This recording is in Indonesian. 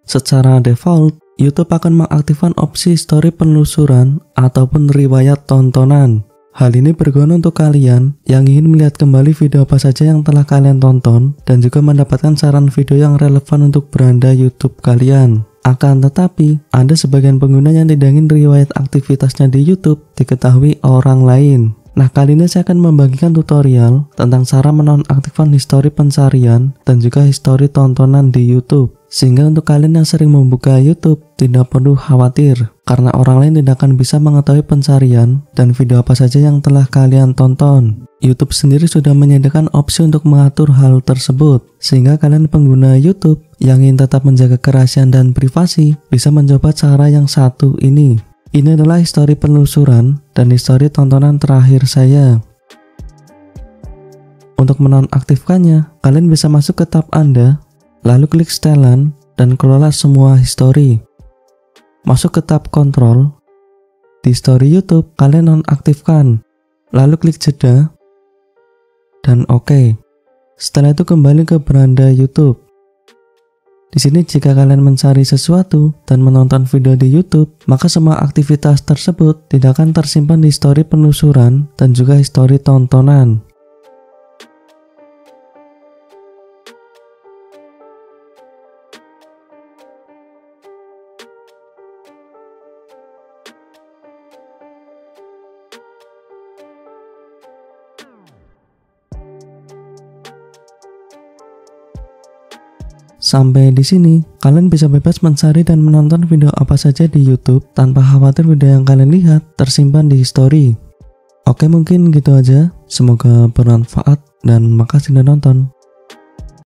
Secara default, YouTube akan mengaktifkan opsi history penelusuran ataupun riwayat tontonan. Hal ini berguna untuk kalian yang ingin melihat kembali video apa saja yang telah kalian tonton dan juga mendapatkan saran video yang relevan untuk beranda YouTube kalian. Akan tetapi, ada sebagian pengguna yang tidak ingin riwayat aktivitasnya di YouTube diketahui orang lain. Nah, kali ini saya akan membagikan tutorial tentang cara menonaktifkan histori pencarian dan juga histori tontonan di YouTube. Sehingga untuk kalian yang sering membuka YouTube, tidak perlu khawatir karena orang lain tidak akan bisa mengetahui pencarian dan video apa saja yang telah kalian tonton. YouTube sendiri sudah menyediakan opsi untuk mengatur hal tersebut, sehingga kalian pengguna YouTube yang ingin tetap menjaga kerahasiaan dan privasi bisa mencoba cara yang satu ini. Ini adalah histori penelusuran dan histori tontonan terakhir saya. Untuk menonaktifkannya, kalian bisa masuk ke tab Anda, lalu klik setelan dan kelola semua histori. Masuk ke tab kontrol. Di histori YouTube, kalian nonaktifkan. Lalu klik jeda dan oke. Setelah itu kembali ke beranda YouTube. Di sini jika kalian mencari sesuatu dan menonton video di YouTube, maka semua aktivitas tersebut tidak akan tersimpan di histori penelusuran dan juga histori tontonan. Sampai di sini, kalian bisa bebas mencari dan menonton video apa saja di YouTube tanpa khawatir video yang kalian lihat tersimpan di history. Oke, mungkin gitu aja. Semoga bermanfaat dan makasih sudah nonton.